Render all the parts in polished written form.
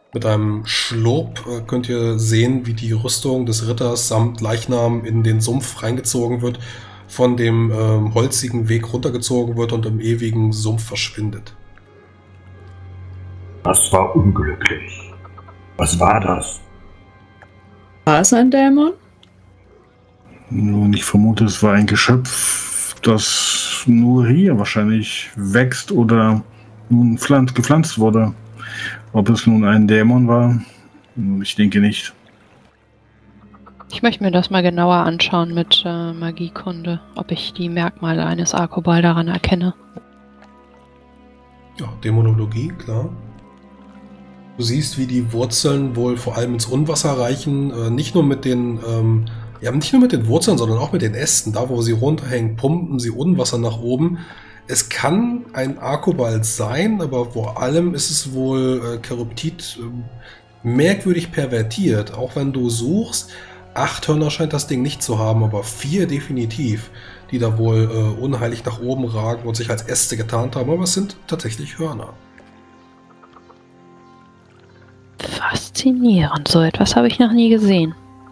Mit einem Schlurp könnt ihr sehen, wie die Rüstung des Ritters samt Leichnam in den Sumpf reingezogen wird, von dem holzigen Weg runtergezogen wird und im ewigen Sumpf verschwindet. Das war unglücklich. Was war das? War es ein Dämon? Nun, ich vermute, es war ein Geschöpf, das nur hier wahrscheinlich wächst oder nun gepflanzt wurde. Ob es nun ein Dämon war, ich denke nicht. Ich möchte mir das mal genauer anschauen mit Magiekunde, ob ich die Merkmale eines Arkobal daran erkenne. Ja, Dämonologie, klar. Du siehst, wie die Wurzeln wohl vor allem ins Unwasser reichen, nicht nur mit den Wurzeln, sondern auch mit den Ästen. Da, wo sie runterhängen, pumpen sie Unwasser nach oben. Es kann ein Arkobald sein, aber vor allem ist es wohl Cherubtit merkwürdig pervertiert. Auch wenn du suchst, 8 Hörner scheint das Ding nicht zu haben, aber 4 definitiv, die da wohl unheilig nach oben ragen und sich als Äste getarnt haben. Aber es sind tatsächlich Hörner. Faszinierend, so etwas habe ich noch nie gesehen.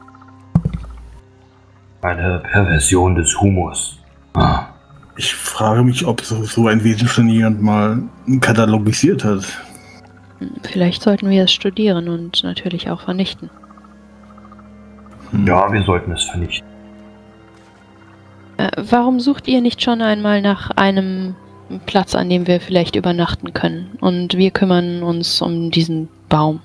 Eine Perversion des Humus. Ah. Ich frage mich, ob so ein Wesen schon jemand mal katalogisiert hat. Vielleicht sollten wir es studieren und natürlich auch vernichten. Ja, wir sollten es vernichten. Warum sucht ihr nicht schon einmal nach einem Platz, an dem wir vielleicht übernachten können? Und wir kümmern uns um diesen Baum.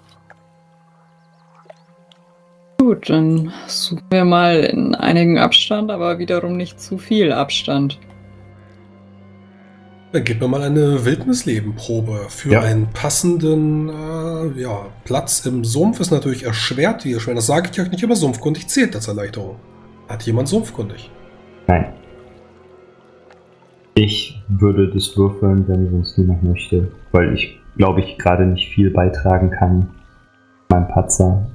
Gut, dann suchen wir mal in einigem Abstand, aber wiederum nicht zu viel Abstand. Dann gib mir mal eine Wildnislebenprobe. Für einen passenden Platz im Sumpf ist natürlich erschwert. Das sage ich euch nicht, aber sumpfkundig zählt als Erleichterung. Hat jemand sumpfkundig? Nein. Ich würde das würfeln, wenn sonst niemand möchte, weil ich glaube, ich gerade nicht viel beitragen kann. Mein Patzer.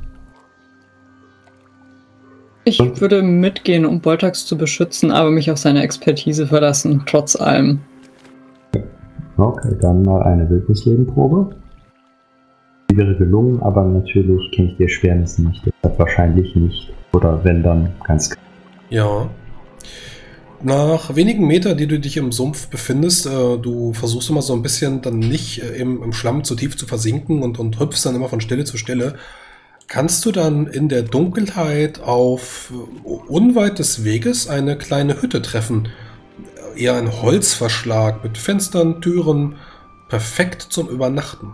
Ich würde mitgehen, um Boltax zu beschützen, aber mich auf seine Expertise verlassen, trotz allem. Okay, dann mal eine Wildnislebenprobe. Die wäre gelungen, aber natürlich kenne ich die Erschwernisse nicht. Deshalb wahrscheinlich nicht. Oder wenn, dann ganz klar. Ja. Nach wenigen Metern, die du dich im Sumpf befindest, du versuchst immer so ein bisschen dann nicht im Schlamm zu tief zu versinken und hüpfst dann immer von Stelle zu Stelle, kannst du dann in der Dunkelheit auf unweit des Weges eine kleine Hütte treffen. Eher ein Holzverschlag mit Fenstern, Türen, perfekt zum Übernachten.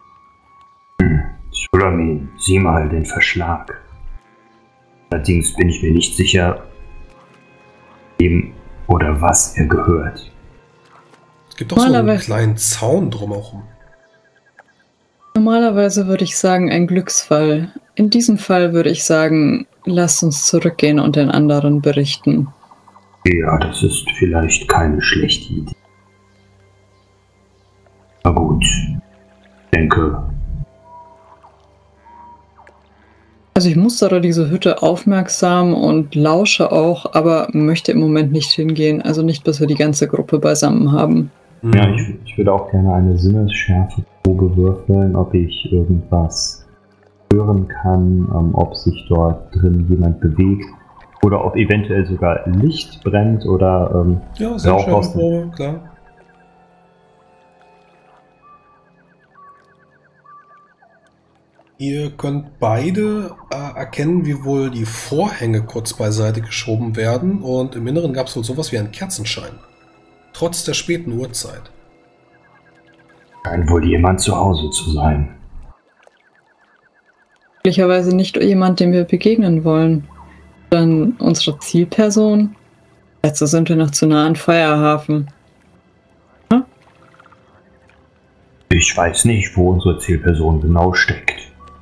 Sulamin, sieh mal den Verschlag. Allerdings bin ich mir nicht sicher, wem oder was er gehört. Es gibt auch so einen kleinen Zaun drumherum. Normalerweise würde ich sagen, ein Glücksfall. In diesem Fall würde ich sagen, lasst uns zurückgehen und den anderen berichten. Ja, das ist vielleicht keine schlechte Idee. Na gut, ich denke. Also ich mustere diese Hütte aufmerksam und lausche auch, aber möchte im Moment nicht hingehen. Also nicht, bis wir die ganze Gruppe beisammen haben. Ja, ich würde auch gerne eine Sinnesschärfe-Probe würfeln, ob ich irgendwas hören kann, ob sich dort drin jemand bewegt oder ob eventuell sogar Licht brennt oder ja, sehr Rauch schön, aus dem... klar. Ihr könnt beide erkennen, wie wohl die Vorhänge kurz beiseite geschoben werden und im Inneren gab es wohl sowas wie einen Kerzenschein. Trotz der späten Uhrzeit. Scheint wohl jemand zu Hause zu sein. Möglicherweise nicht jemand, dem wir begegnen wollen. Dann unsere Zielperson. Dazu sind wir noch zu nah an Feuerhafen. Hm? Ich weiß nicht, wo unsere Zielperson genau steckt.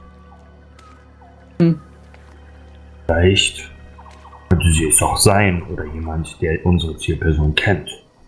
Vielleicht könnte sie es auch sein oder jemand, der unsere Zielperson kennt.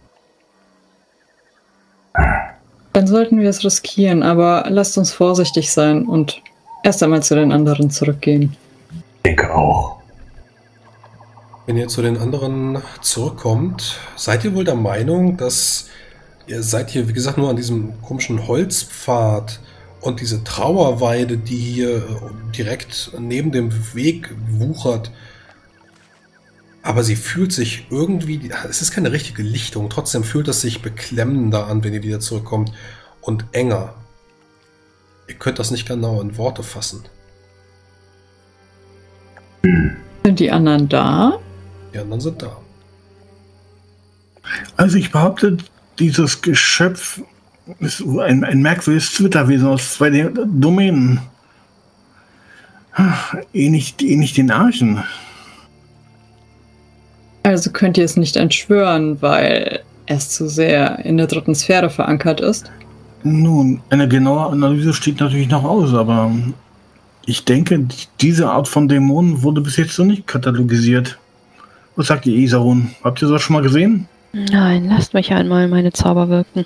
Dann sollten wir es riskieren, aber lasst uns vorsichtig sein und erst einmal zu den anderen zurückgehen. Ich denke auch. Wenn ihr zu den anderen zurückkommt, seid ihr wohl der Meinung, dass ihr seid hier, wie gesagt, nur an diesem komischen Holzpfad Und diese Trauerweide, die hier direkt neben dem Weg wuchert, aber sie fühlt sich irgendwie, es ist keine richtige Lichtung, trotzdem fühlt es sich beklemmender an, wenn ihr wieder zurückkommt und enger. Ihr könnt das nicht genau in Worte fassen. Sind die anderen da? Die anderen sind da. Also ich behaupte, dieses Geschöpf ist ein merkwürdiges Zwitterwesen aus 2 Domänen. Ähnlich den Archen. Also könnt ihr es nicht entschwören, weil es zu sehr in der 3. Sphäre verankert ist? Nun, eine genaue Analyse steht natürlich noch aus, aber ich denke, diese Art von Dämonen wurde bis jetzt noch nicht katalogisiert. Was sagt ihr, Isarun? Habt ihr sowas schon mal gesehen? Nein, lasst mich einmal meine Zauber wirken.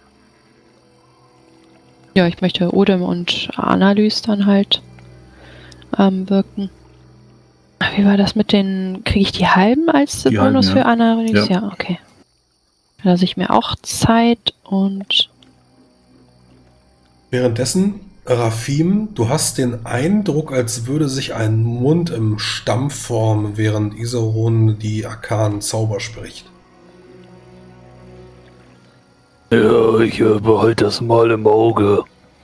Ja, ich möchte Odem und Analyse dann halt wirken. Wie war das mit den... Kriege ich die halben als Die Bonus halben, ja. für Analyse? Ja. Ja, okay. Da lasse ich mir auch Zeit und... Währenddessen, Rafim, du hast den Eindruck, als würde sich ein Mund im Stamm formen, während Isarun die arkanen Zauber spricht. Ja, ich behalte das mal im Auge.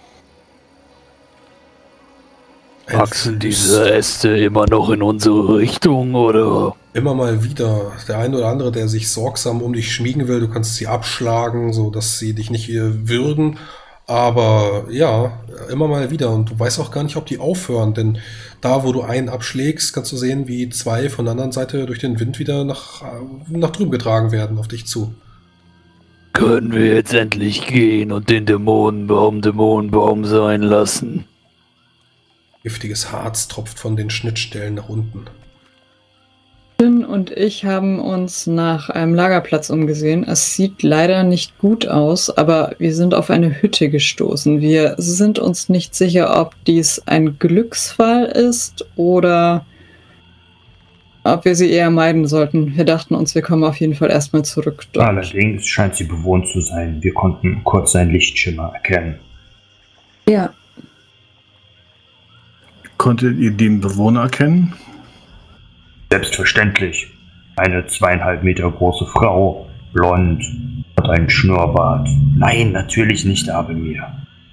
Ein Wachsen diese Äste immer noch in unsere Richtung, oder? Immer mal wieder. Der eine oder andere, der sich sorgsam um dich schmiegen will, du kannst sie abschlagen, so dass sie dich nicht würgen. Aber ja, immer mal wieder. Und du weißt auch gar nicht, ob die aufhören, denn da, wo du einen abschlägst, kannst du sehen, wie 2 von der anderen Seite durch den Wind wieder nach drüben getragen werden, auf dich zu. Können wir jetzt endlich gehen und den Dämonenbaum sein lassen? Giftiges Harz tropft von den Schnittstellen nach unten. Finn und ich haben uns nach einem Lagerplatz umgesehen. Es sieht leider nicht gut aus, aber wir sind auf eine Hütte gestoßen. Wir sind uns nicht sicher, ob dies ein Glücksfall ist oder ob wir sie eher meiden sollten. Wir dachten uns, wir kommen auf jeden Fall erstmal zurück. Dort. Allerdings scheint sie bewohnt zu sein. Wir konnten kurz seinen Lichtschimmer erkennen. Ja, Konntet ihr den Bewohner erkennen? Selbstverständlich. Eine 2,5 Meter große Frau, blond, hat einen Schnurrbart. Nein, natürlich nicht Abemir.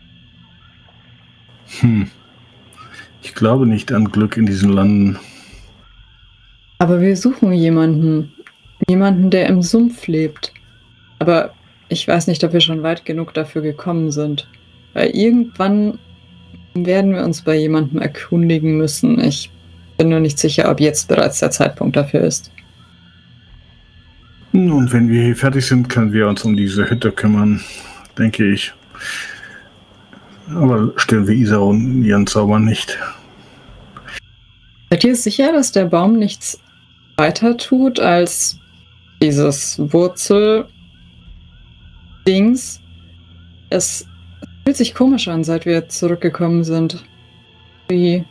Ich glaube nicht an Glück in diesen Landen. aber wir suchen jemanden. Jemanden, der im Sumpf lebt. Aber ich weiß nicht, ob wir schon weit genug dafür gekommen sind. Weil irgendwann werden wir uns bei jemandem erkundigen müssen. Ich bin nur nicht sicher, ob jetzt bereits der Zeitpunkt dafür ist. Nun, wenn wir hier fertig sind, können wir uns um diese Hütte kümmern, denke ich. Aber stellen wir Isarun ihren Zauber nicht. Seid ihr sicher, dass der Baum nichts weiter tut als dieses Wurzel-Dings? Es fühlt sich komisch an, seit wir zurückgekommen sind. Wie...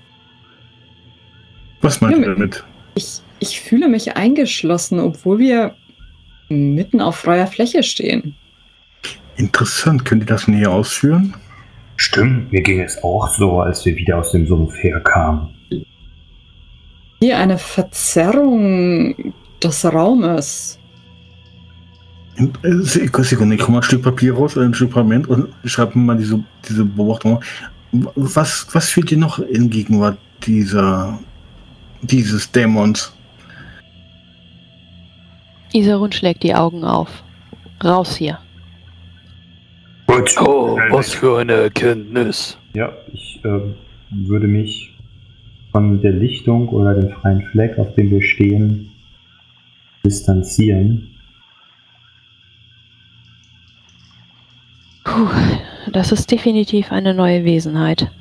Was meint ihr damit? Ich fühle mich eingeschlossen, obwohl wir mitten auf freier Fläche stehen. Interessant, könnt ihr das näher ausführen? Stimmt, mir ging es auch so, als wir wieder aus dem Sumpf herkamen. Hier eine Verzerrung des Raumes. Sekunde, ich hole mal ein Stück Papier raus, ein Stück Pergament und schreibe mal diese Beobachtung. Was fehlt dir noch in Gegenwart dieses Dämons? Isarun schlägt die Augen auf. Raus hier. Gut. Oh, was für eine Erkenntnis. Ja, ich würde mich von der Lichtung oder dem freien Fleck, auf dem wir stehen, distanzieren. Puh, das ist definitiv eine neue Wesenheit.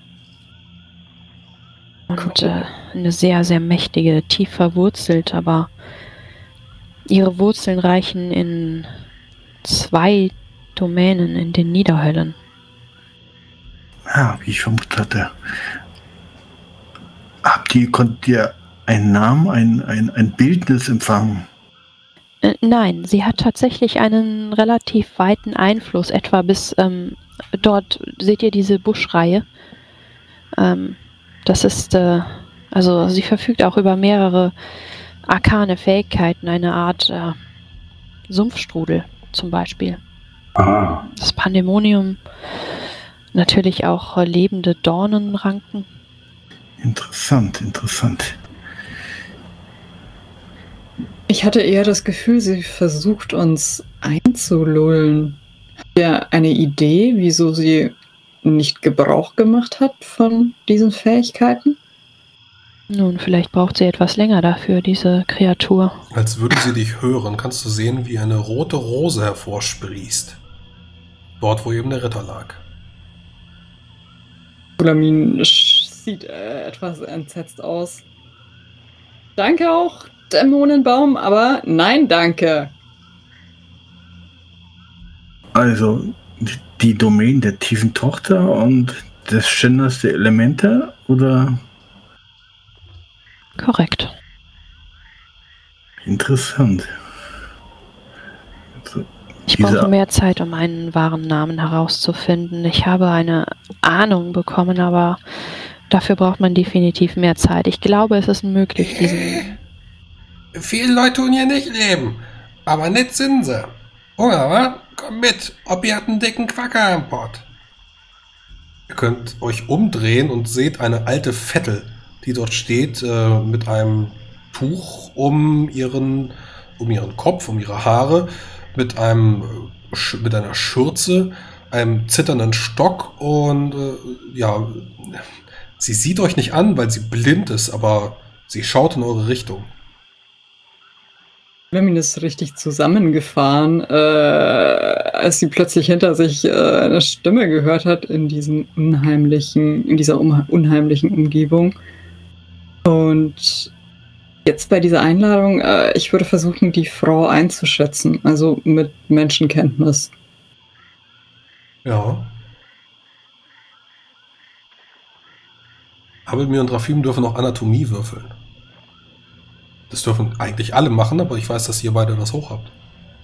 Und eine sehr, sehr mächtige, tief verwurzelt, aber ihre Wurzeln reichen in 2 Domänen in den Niederhöllen. Ja, wie ich vermutet hatte. Konntet ihr einen Namen, ein Bildnis empfangen? Nein, sie hat tatsächlich einen relativ weiten Einfluss, etwa bis dort seht ihr diese Buschreihe. Das ist, also sie verfügt auch über mehrere arkane Fähigkeiten, eine Art Sumpfstrudel zum Beispiel. Ah, Das Pandemonium, natürlich auch lebende Dornenranken. Interessant, interessant. Ich hatte eher das Gefühl, sie versucht uns einzulullen. Habt ihr eine Idee, wieso sie nicht Gebrauch gemacht hat von diesen Fähigkeiten? Nun, vielleicht braucht sie etwas länger dafür, diese Kreatur. Als würde sie dich hören, kannst du sehen, wie eine rote Rose hervorsprießt. Dort, wo eben der Ritter lag. Sulamin sieht etwas entsetzt aus. Danke auch, Dämonenbaum, aber nein, danke. Also, die Domäne der tiefen Tochter und des Schänders der Elemente, oder? Korrekt. Interessant. Also, Ich brauche mehr Zeit, um einen wahren Namen herauszufinden. Ich habe eine Ahnung bekommen, aber dafür braucht man definitiv mehr Zeit. Ich glaube, es ist möglich, diesen... Viele Leute tun hier nicht leben, aber nett sind sie. Hunger, wa? Komm mit, Opi hat einen dicken Quacker am Pott. Ihr könnt euch umdrehen und seht eine alte Vettel, die dort steht, mit einem Tuch um ihren Kopf, um ihre Haare, mit einer Schürze, einem zitternden Stock und sie sieht euch nicht an, weil sie blind ist, aber sie schaut in eure Richtung. Sulamin ist richtig zusammengefahren, als sie plötzlich hinter sich eine Stimme gehört hat in dieser unheimlichen Umgebung. Und jetzt bei dieser Einladung, ich würde versuchen, die Frau einzuschätzen, also mit Menschenkenntnis. Ja. Abelmir und Rafim dürfen auch Anatomie würfeln. Das dürfen eigentlich alle machen, aber ich weiß, dass ihr beide das hoch habt.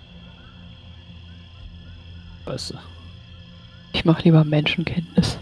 Weißt du. Ich mache lieber Menschenkenntnis.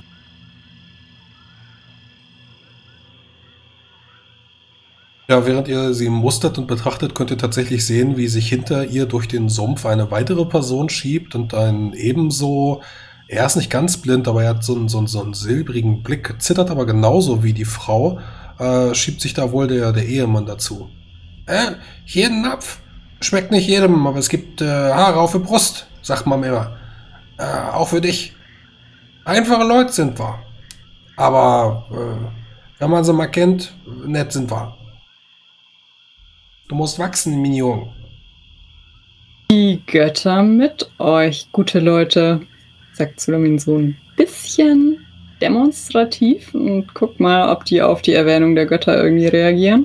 Ja, während ihr sie mustert und betrachtet, könnt ihr tatsächlich sehen, wie sich hinter ihr durch den Sumpf eine weitere Person schiebt und ein ebenso, er ist nicht ganz blind, aber er hat so einen silbrigen Blick, zittert aber genauso wie die Frau, schiebt sich da wohl der Ehemann dazu. Hier ein Napf. Schmeckt nicht jedem, aber es gibt Haare auf der Brust, sagt man immer. Auch für dich. Einfache Leute sind wir. Aber wenn man sie mal kennt, nett sind wir. Du musst wachsen, Minion. Die Götter mit euch, gute Leute, sagt Sulamin so ein bisschen demonstrativ und guckt mal, ob die auf die Erwähnung der Götter irgendwie reagieren.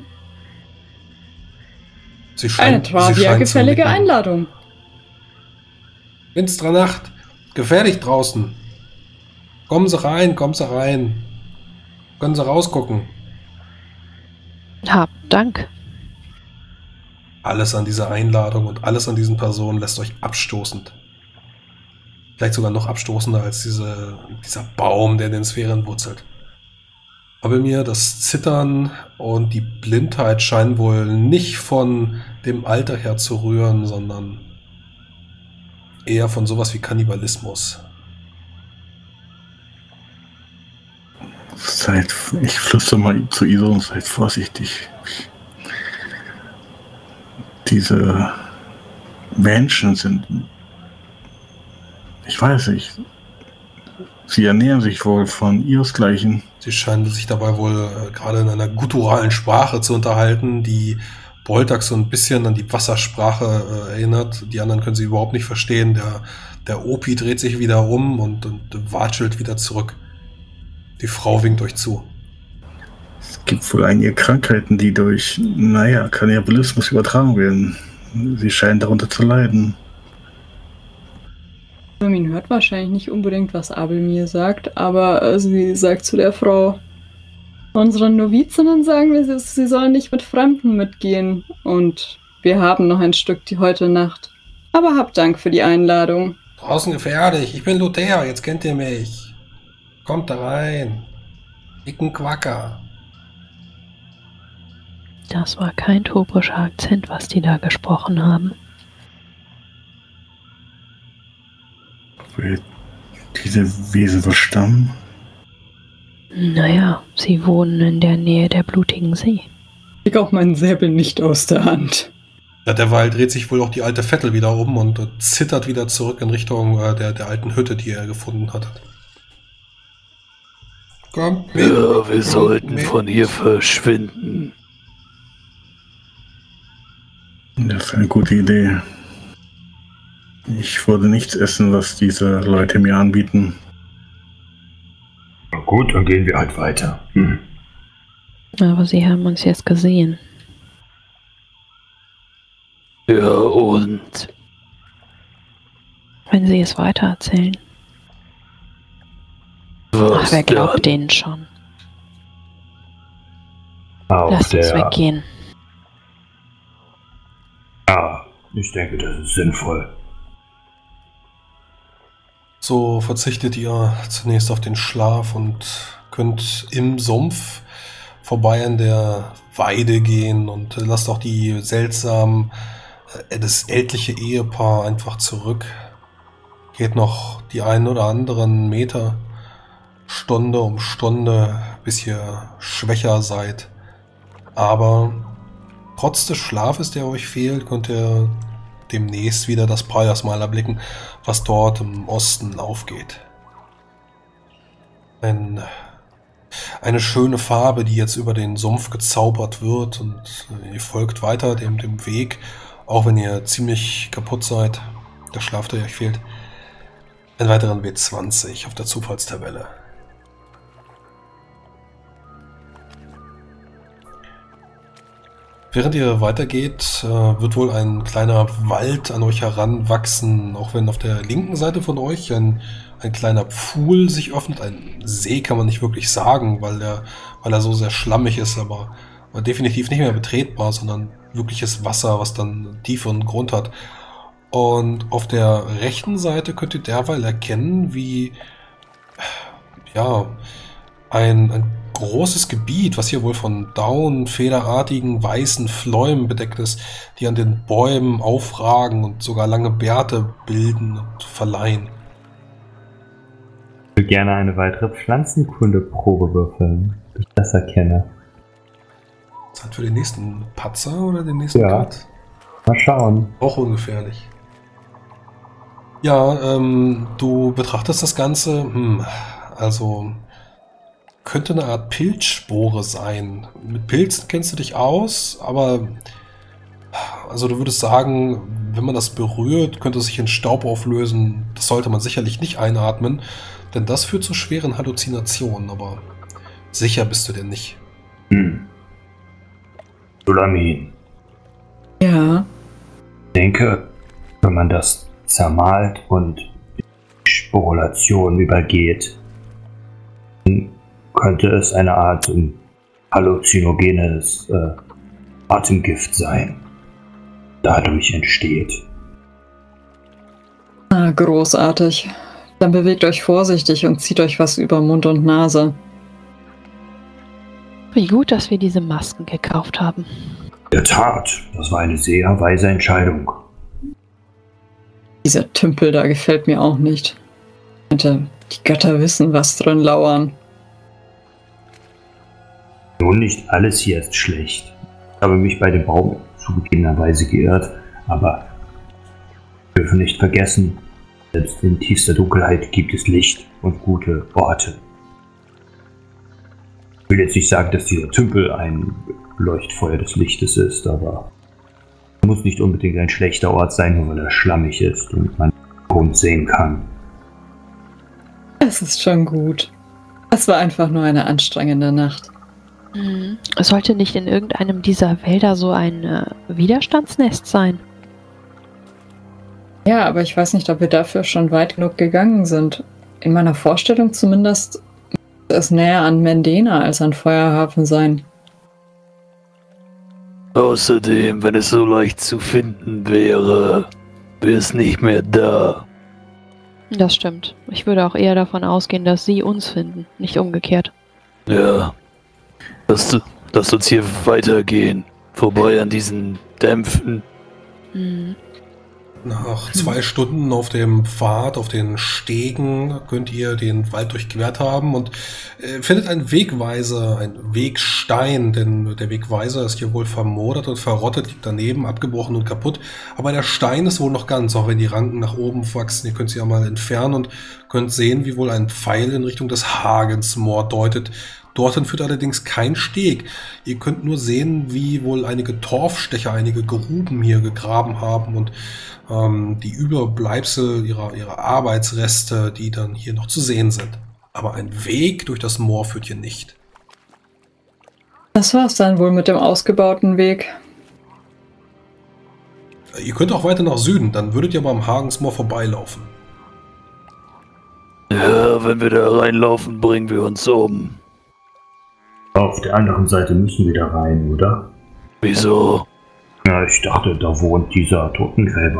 Eine Travia-gefällige Einladung. Finstere Nacht. Gefährlich draußen. Kommen Sie rein, kommen Sie rein. Können Sie rausgucken. Hab Dank. Alles an dieser Einladung und alles an diesen Personen lässt euch abstoßend. Vielleicht sogar noch abstoßender als dieser Baum, der in den Sphären wurzelt. Aber mir das Zittern und die Blindheit scheinen wohl nicht von dem Alter her zu rühren, sondern eher von sowas wie Kannibalismus. Ich flüstere mal zu Iso und seid vorsichtig. Diese Menschen sind, ich weiß nicht, sie ernähren sich wohl von ihresgleichen. Sie scheinen sich dabei wohl gerade in einer gutturalen Sprache zu unterhalten, die Boltak so ein bisschen an die Wassersprache erinnert. Die anderen können sie überhaupt nicht verstehen. Der Opi dreht sich wieder um und watschelt wieder zurück. Die Frau winkt euch zu. Es gibt wohl einige Krankheiten, die durch, Kannibalismus übertragen werden. Sie scheinen darunter zu leiden. Sulamin hört wahrscheinlich nicht unbedingt, was Abelmir sagt, aber sie sagt zu der Frau, unseren Novizinnen sagen wir, sie sollen nicht mit Fremden mitgehen und wir haben noch ein Stück die heute Nacht. Aber habt Dank für die Einladung. Draußen gefährlich. Ich bin Luther, jetzt kennt ihr mich. Kommt da rein. Dicken Quacker. Das war kein tobrischer Akzent, was die da gesprochen haben. Woher diese Wesen verstammen? Naja, sie wohnen in der Nähe der blutigen See. Ich leg auch meinen Säbel nicht aus der Hand. Ja, derweil dreht sich wohl auch die alte Vettel wieder um und zittert wieder zurück in Richtung der alten Hütte, die er gefunden hat. Kommt mit. Ja, wir sollten von hier verschwinden. Das ist eine gute Idee. Ich würde nichts essen, was diese Leute mir anbieten. Na gut, dann gehen wir halt weiter. Aber sie haben uns jetzt gesehen. Ja, und? Wenn sie es weitererzählen. Was Wer glaubt dann? denen schon? Auf Lasst uns weggehen. Ja, ich denke, das ist sinnvoll. So verzichtet ihr zunächst auf den Schlaf und könnt im Sumpf vorbei an der Weide gehen und lasst auch die das ältliche Ehepaar einfach zurück. Geht noch die einen oder anderen Meter, Stunde um Stunde, bis ihr schwächer seid. Aber trotz des Schlafes, der euch fehlt, könnt ihr demnächst wieder das Paljasmal erblicken, was dort im Osten aufgeht. Eine schöne Farbe, die jetzt über den Sumpf gezaubert wird, und ihr folgt weiter dem Weg, auch wenn ihr ziemlich kaputt seid, der Schlaf, der euch fehlt. Einen weiteren W20 auf der Zufallstabelle. Während ihr weitergeht, wird wohl ein kleiner Wald an euch heranwachsen, auch wenn auf der linken Seite von euch ein kleiner Pfuhl sich öffnet. Ein See kann man nicht wirklich sagen, weil er so sehr schlammig ist, aber definitiv nicht mehr betretbar, sondern wirkliches Wasser, was dann tieferen Grund hat. Und auf der rechten Seite könnt ihr derweil erkennen, wie ein großes Gebiet, was hier wohl von daunenfederartigen weißen Fläumen bedeckt ist, die an den Bäumen aufragen und sogar lange Bärte bilden und verleihen. Ich würde gerne eine weitere Pflanzenkundeprobe würfeln, bis ich das erkenne. Zeit für den nächsten Patzer oder den nächsten Ja. Cut? Mal schauen. Auch ungefährlich. Ja, du betrachtest das Ganze, also könnte eine Art Pilzspore sein. Mit Pilzen kennst du dich aus, aber also du würdest sagen, wenn man das berührt, könnte es sich in Staub auflösen. Das sollte man sicherlich nicht einatmen, denn das führt zu schweren Halluzinationen, aber sicher bist du dir nicht. Sulamin. Ja. Ich denke, wenn man das zermalt und die Sporulation übergeht, dann könnte es eine Art halluzinogenes Atemgift sein. Dadurch entsteht. Ah, großartig. Dann bewegt euch vorsichtig und zieht euch was über Mund und Nase. Wie gut, dass wir diese Masken gekauft haben. In der Tat, das war eine sehr weise Entscheidung. Dieser Tümpel da gefällt mir auch nicht. Könnte die Götter wissen, was drin lauern. Nun, nicht alles hier ist schlecht. Ich habe mich bei dem Baum zugegebenerweise geirrt, aber wir dürfen nicht vergessen, selbst in tiefster Dunkelheit gibt es Licht und gute Orte. Ich will jetzt nicht sagen, dass dieser Tümpel ein Leuchtfeuer des Lichtes ist, aber er muss nicht unbedingt ein schlechter Ort sein, nur weil er schlammig ist und man Grund sehen kann. Es ist schon gut. Es war einfach nur eine anstrengende Nacht. Es sollte nicht in irgendeinem dieser Wälder so ein Widerstandsnest sein. Ja, aber ich weiß nicht, ob wir dafür schon weit genug gegangen sind. In meiner Vorstellung zumindest muss es näher an Mendena als an Feuerhafen sein. Außerdem, wenn es so leicht zu finden wäre, wäre es nicht mehr da. Das stimmt. Ich würde auch eher davon ausgehen, dass sie uns finden, nicht umgekehrt. Ja. Lasst uns hier weitergehen. Vorbei an diesen Dämpfen. Mhm. Nach 2 Stunden auf dem Pfad, auf den Stegen, könnt ihr den Wald durchquert haben und findet einen Wegweiser, einen Wegstein, denn der Wegweiser ist hier wohl vermodert und verrottet, liegt daneben, abgebrochen und kaputt. Aber der Stein ist wohl noch ganz, auch wenn die Ranken nach oben wachsen. Ihr könnt sie ja mal entfernen und könnt sehen, wie wohl ein Pfeil in Richtung des Hagensmoor deutet. Dorthin führt allerdings kein Steg. Ihr könnt nur sehen, wie wohl einige Torfstecher einige Gruben hier gegraben haben und die Überbleibsel ihrer Arbeitsreste, die dann hier noch zu sehen sind. Aber ein Weg durch das Moor führt hier nicht. Das war's dann wohl mit dem ausgebauten Weg. Ihr könnt auch weiter nach Süden, dann würdet ihr aber am Hagensmoor vorbeilaufen. Ja, wenn wir da reinlaufen, bringen wir uns um. Auf der anderen Seite müssen wir da rein, oder? Wieso? Ja, ich dachte, da wohnt dieser Totengräber.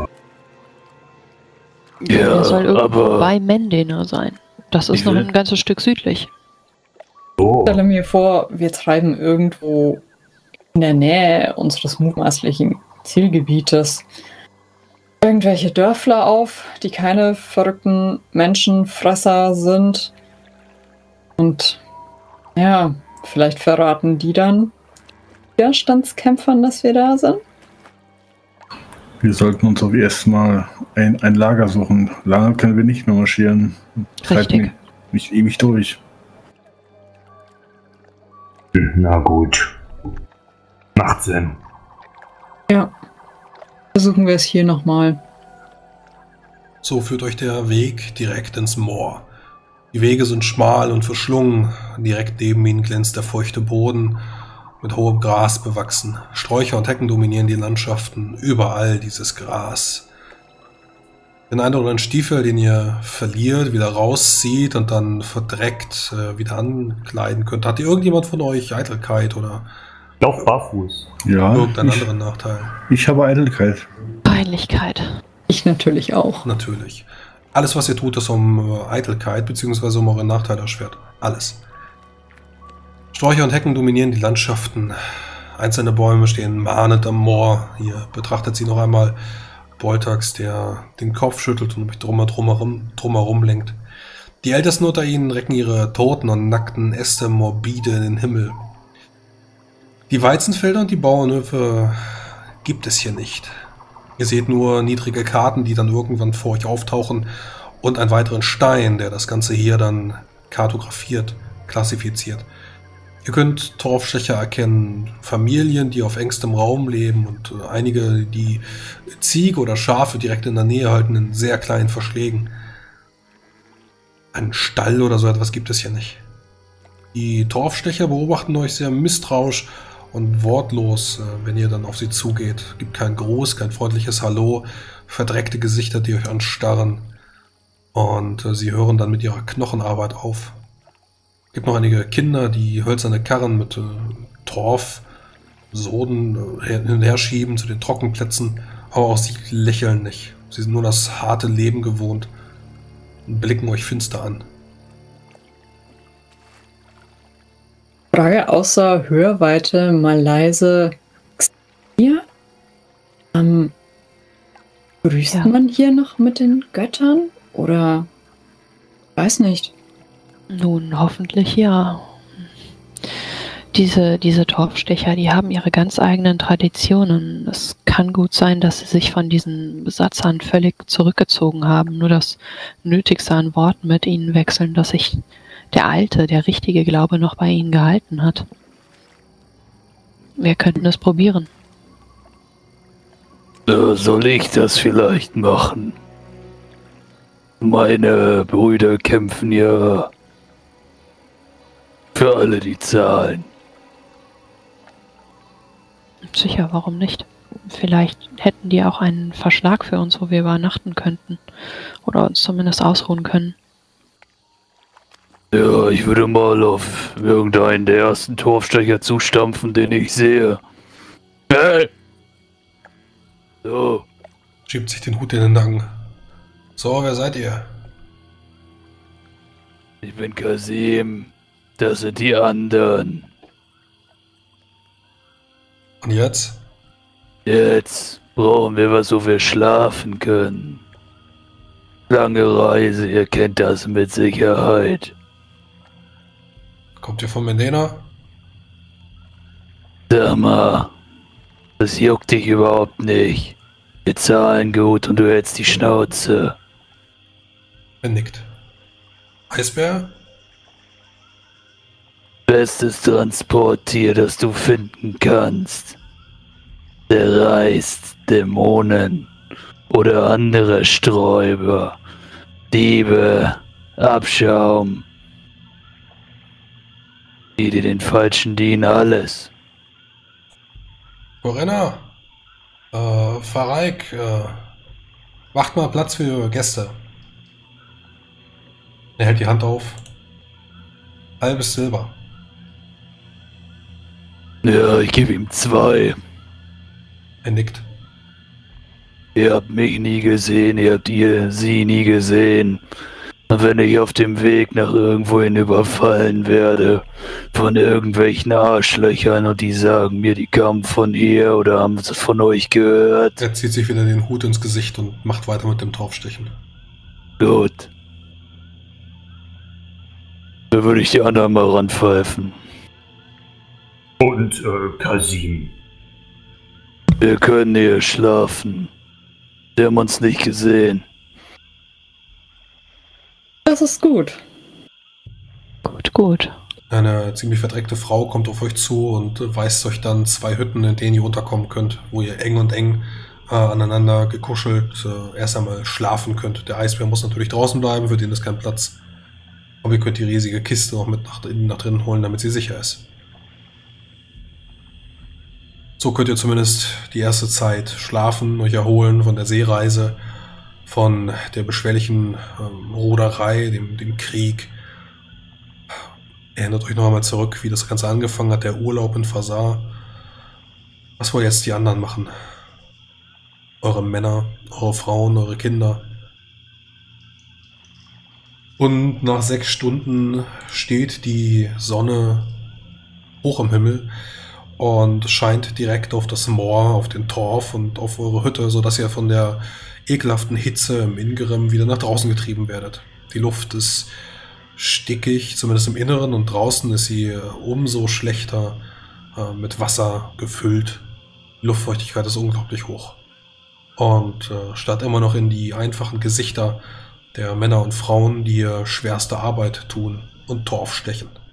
Ja, Er soll irgendwo aber bei Mendena sein. Das ist Ich noch will- ein ganzes Stück südlich. Oh, Ich stelle mir vor, wir treiben irgendwo in der Nähe unseres mutmaßlichen Zielgebietes irgendwelche Dörfler auf, die keine verrückten Menschenfresser sind. Und ja, vielleicht verraten die dann Widerstandskämpfern, dass wir da sind. Wir sollten uns auf erstmal ein Lager suchen. Lange können wir nicht mehr marschieren. Richtig. Nicht ewig durch. na gut. Macht Sinn. Ja, versuchen wir es hier nochmal. So führt euch der Weg direkt ins Moor. Die Wege sind schmal und verschlungen. Direkt neben ihnen glänzt der feuchte Boden, mit hohem Gras bewachsen. Sträucher und Hecken dominieren die Landschaften. Überall dieses Gras. Den einen oder anderen Stiefel, den ihr verliert, wieder rauszieht und dann verdreckt wieder ankleiden könnt. Hat irgendjemand von euch Eitelkeit oder Lauf barfuß. Ja, irgendeinen anderen Nachteil? ich habe Eitelkeit. Peinlichkeit. Ich natürlich auch. Natürlich. Alles, was ihr tut, ist um Eitelkeit bzw. um eure Nachteile erschwert. Alles. Sträucher und Hecken dominieren die Landschaften. Einzelne Bäume stehen mahnend am Moor. Ihr betrachtet sie noch einmal. Boltax, der den Kopf schüttelt und euch drumherum lenkt. Die Ältesten unter ihnen recken ihre toten und nackten Äste morbide in den Himmel. Die Weizenfelder und die Bauernhöfe gibt es hier nicht. Ihr seht nur niedrige Karten, die dann irgendwann vor euch auftauchen und einen weiteren Stein, der das Ganze hier dann kartografiert, klassifiziert. Ihr könnt Torfstecher erkennen, Familien, die auf engstem Raum leben und einige, die Ziege oder Schafe direkt in der Nähe halten, in sehr kleinen Verschlägen. Einen Stall oder so etwas gibt es hier nicht. Die Torfstecher beobachten euch sehr misstrauisch und wortlos, wenn ihr dann auf sie zugeht. Gibt kein Gruß, kein freundliches Hallo, verdreckte Gesichter, die euch anstarren. Und sie hören dann mit ihrer Knochenarbeit auf. Es gibt noch einige Kinder, die hölzerne Karren mit Torf, Soden hin und her schieben zu den Trockenplätzen, aber auch sie lächeln nicht. Sie sind nur das harte Leben gewohnt und blicken euch finster an. Frage außer Hörweite mal leise. Hier? Grüßt Ja. man hier noch mit den Göttern? Oder weiß nicht. Nun, hoffentlich ja. Diese Torfstecher, die haben ihre ganz eigenen Traditionen. Es kann gut sein, dass sie sich von diesen Besatzern völlig zurückgezogen haben, nur das Nötigste an Worten mit ihnen wechseln, dass sich der richtige Glaube noch bei ihnen gehalten hat. Wir könnten es probieren. Soll ich das vielleicht machen? Meine Brüder kämpfen ja für alle, die zahlen. Sicher, warum nicht? Vielleicht hätten die auch einen Verschlag für uns, wo wir übernachten könnten. Oder uns zumindest ausruhen können. Ja, ich würde mal auf irgendeinen der ersten Torfstecher zustampfen, den ich sehe. Hey! So, Schiebt sich den Hut in den Nacken. So, wer seid ihr? Ich bin Kasim. Das sind die anderen. Und jetzt? Jetzt brauchen wir was, wo wir schlafen können. Lange Reise, ihr kennt das mit Sicherheit. Kommt ihr von Mendena? Sag mal, das juckt dich überhaupt nicht. Wir zahlen gut und du hältst die Schnauze. Er nickt. Eisbär? Bestes Transporttier, das du finden kannst. Der reißt Dämonen oder andere Sträuber, Diebe, Abschaum, die den Falschen dienen, alles. Corinna? Fareik, macht mal Platz für Gäste. Er hält die Hand auf. Halbes Silber. Ja, ich gebe ihm 2. Er nickt. Ihr habt mich nie gesehen, ihr habt sie nie gesehen. Und wenn ich auf dem Weg nach irgendwohin überfallen werde, von irgendwelchen Arschlöchern und die sagen mir, die kamen von hier oder haben es von euch gehört. Er zieht sich wieder den Hut ins Gesicht und macht weiter mit dem Draufstechen. Gut. Da würde ich die anderen mal ranpfeifen. Und Kasim. Wir können hier schlafen. Wir haben uns nicht gesehen. Das ist gut. Gut. Eine ziemlich verdreckte Frau kommt auf euch zu und weist euch dann 2 Hütten, in denen ihr unterkommen könnt, wo ihr eng aneinander gekuschelt erst einmal schlafen könnt. Der Eisbär muss natürlich draußen bleiben, für den ist kein Platz. Aber ihr könnt die riesige Kiste noch mit nach drinnen holen, damit sie sicher ist. So könnt ihr zumindest die erste Zeit schlafen, euch erholen von der Seereise, von der beschwerlichen Ruderei, dem Krieg. Erinnert euch noch einmal zurück, wie das Ganze angefangen hat, der Urlaub in Fasar. Was wollen jetzt die anderen machen? Eure Männer, eure Frauen, eure Kinder. Und nach 6 Stunden steht die Sonne hoch im Himmel und scheint direkt auf das Moor, auf den Torf und auf eure Hütte, sodass ihr von der ekelhaften Hitze im Ingrim wieder nach draußen getrieben werdet. Die Luft ist stickig, zumindest im Inneren, und draußen ist sie umso schlechter mit Wasser gefüllt. Die Luftfeuchtigkeit ist unglaublich hoch. Und starrt immer noch in die einfachen Gesichter der Männer und Frauen, die ihr schwerste Arbeit tun und Torf stechen.